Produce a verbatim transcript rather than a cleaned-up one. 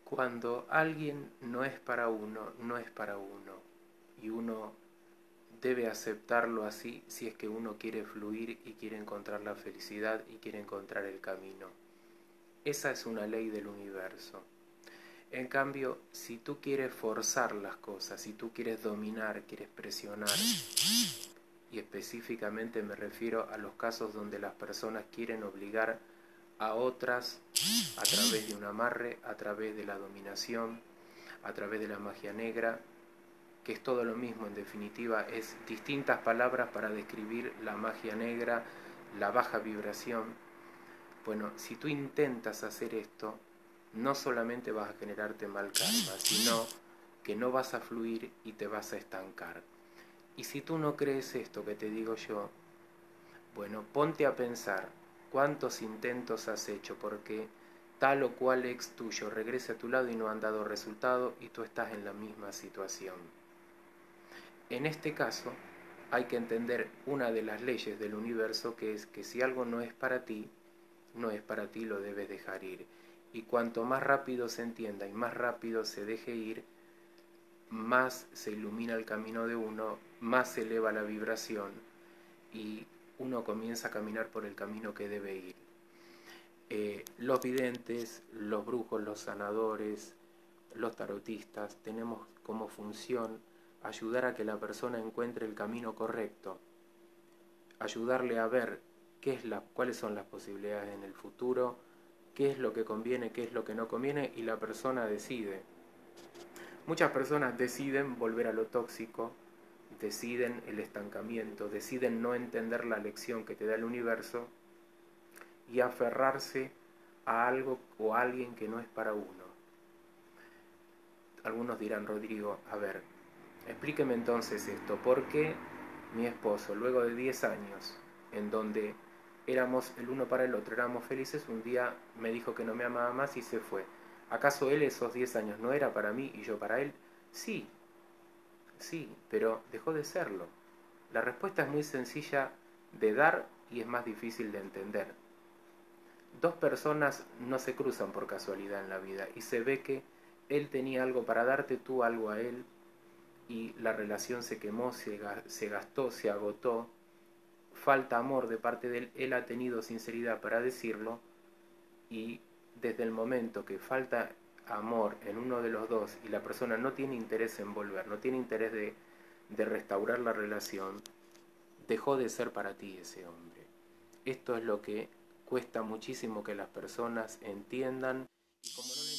Cuando alguien no es para uno, no es para uno. Y uno debe aceptarlo así si es que uno quiere fluir y quiere encontrar la felicidad y quiere encontrar el camino. Esa es una ley del universo. En cambio, si tú quieres forzar las cosas, si tú quieres dominar, quieres presionar, y específicamente me refiero a los casos donde las personas quieren obligar a otras a través de un amarre, a través de la dominación, a través de la magia negra, que es todo lo mismo, en definitiva, es distintas palabras para describir la magia negra, la baja vibración. Bueno, si tú intentas hacer esto, no solamente vas a generarte mal karma, sino que no vas a fluir y te vas a estancar. Y si tú no crees esto que te digo yo, bueno, ponte a pensar cuántos intentos has hecho porque tal o cual ex tuyo regrese a tu lado y no han dado resultado y tú estás en la misma situación. En este caso, hay que entender una de las leyes del universo, que es que si algo no es para ti, no es para ti, lo debes dejar ir. Y cuanto más rápido se entienda y más rápido se deje ir, más se ilumina el camino de uno, más se eleva la vibración y uno comienza a caminar por el camino que debe ir. Eh, los videntes, los brujos, los sanadores, los tarotistas, tenemos como función ayudar a que la persona encuentre el camino correcto, ayudarle a ver qué es la, cuáles son las posibilidades en el futuro, qué es lo que conviene, qué es lo que no conviene, y la persona decide. Muchas personas deciden volver a lo tóxico, deciden el estancamiento, deciden no entender la lección que te da el universo y aferrarse a algo o a alguien que no es para uno. Algunos dirán: Rodrigo, a ver, explíqueme entonces esto, ¿por qué mi esposo, luego de diez años, en donde éramos el uno para el otro, éramos felices, un día me dijo que no me amaba más y se fue? ¿Acaso él esos diez años no era para mí y yo para él? Sí, sí, pero dejó de serlo. La respuesta es muy sencilla de dar y es más difícil de entender. Dos personas no se cruzan por casualidad en la vida y se ve que él tenía algo para darte, tú algo a él, y la relación se quemó, se, se gastó, se agotó, falta amor de parte de él, él ha tenido sinceridad para decirlo, y desde el momento que falta amor en uno de los dos y la persona no tiene interés en volver, no tiene interés de, de restaurar la relación, dejó de ser para ti ese hombre. Esto es lo que cuesta muchísimo que las personas entiendan, y como no lo